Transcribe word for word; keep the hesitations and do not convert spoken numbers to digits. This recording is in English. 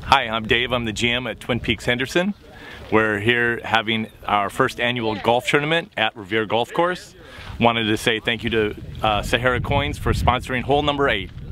Hi, I'm Dave. I'm the G M at Twin Peaks Henderson. We're here having our first annual golf tournament at Revere Golf Course. Wanted to say thank you to uh, Sahara Coins for sponsoring hole number eight.